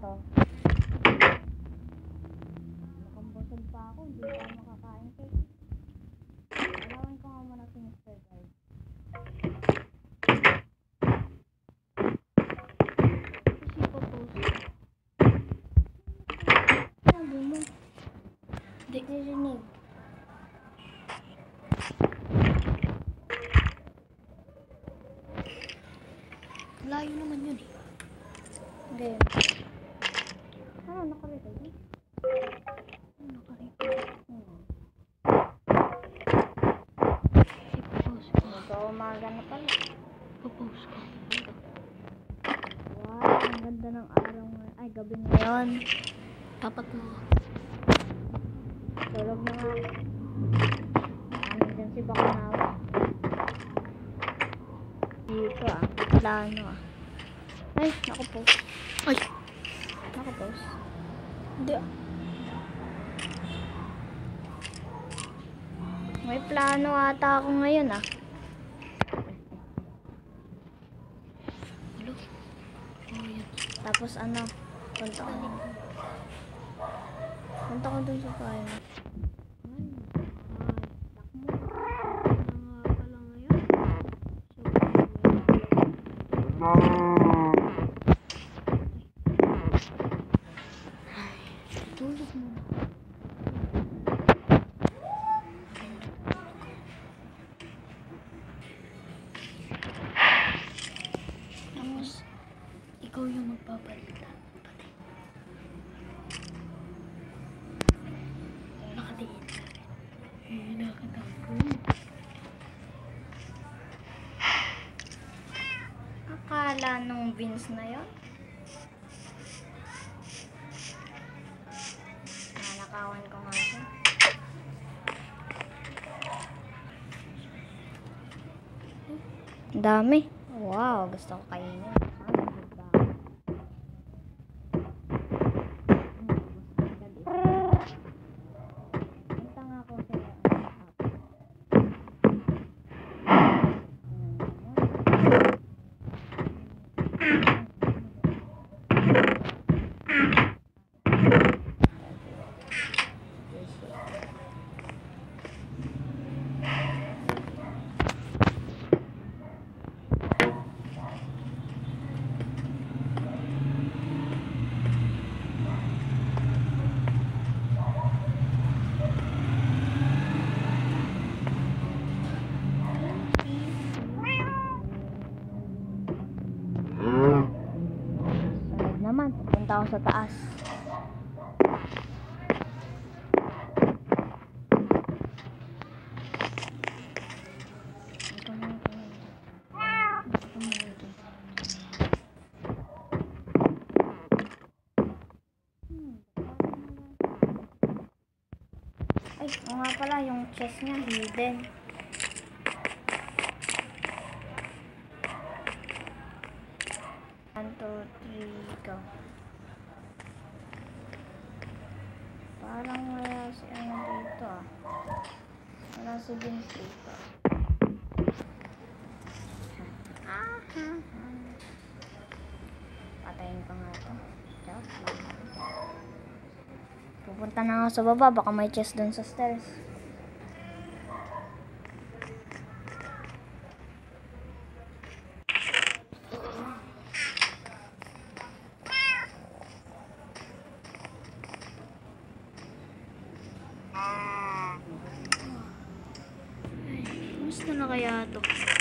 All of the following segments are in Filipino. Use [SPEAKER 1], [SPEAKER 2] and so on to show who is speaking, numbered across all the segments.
[SPEAKER 1] to. Nakambusog pa ako, hindi pa ako makakain cake. Alawan ko nga muna si Mr. Guys. Kasi popost. Sabi mo. Hindi narinig.
[SPEAKER 2] Layo naman yun eh.
[SPEAKER 1] Okay. Ano, nakarecord eh?
[SPEAKER 2] Nakarecord. Ipopost ko.
[SPEAKER 1] Mag-umaga na pala.
[SPEAKER 2] Ipopost ko.
[SPEAKER 1] Wow, ang ganda ng araw ngayon. Ay, gabi ngayon.
[SPEAKER 2] Dapat mo.
[SPEAKER 1] Tulog na nga. Ano dyan si Bakanawa? Dito ah. Plano ah. Ay, nakapost.
[SPEAKER 2] Ay!
[SPEAKER 1] Nakapost.
[SPEAKER 2] Hindi ah.
[SPEAKER 1] May plano ata ako ngayon ah.
[SPEAKER 2] Hello? Oh, yan.
[SPEAKER 1] Tapos ano, punta ko dun sa bahay.
[SPEAKER 2] Tulog mo. Tapos, ikaw yung magpapalita. Nakatingin sa akin. Nakatago.
[SPEAKER 1] Akala nung beans na yon. Nanakawan ko nga siya. Ang dami. Wow, gusto ko kainin. Punta nga ako sa sunod naman, pupunta ako sa taas. Ay, o nga pala, yung chest niya hidden. One, two, three, go. Parang wala si ano dito ah. Wala si Vince dito. Patayin ko nga ito. Pupunta na ako sa baba. Baka may chest dun sa stairs.
[SPEAKER 2] Gusto na kaya ito?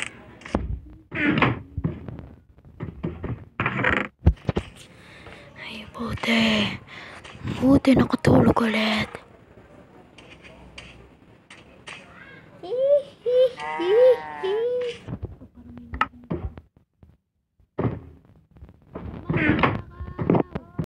[SPEAKER 2] Ay, buti. Buti nakatulog ulit.
[SPEAKER 1] Hihihi.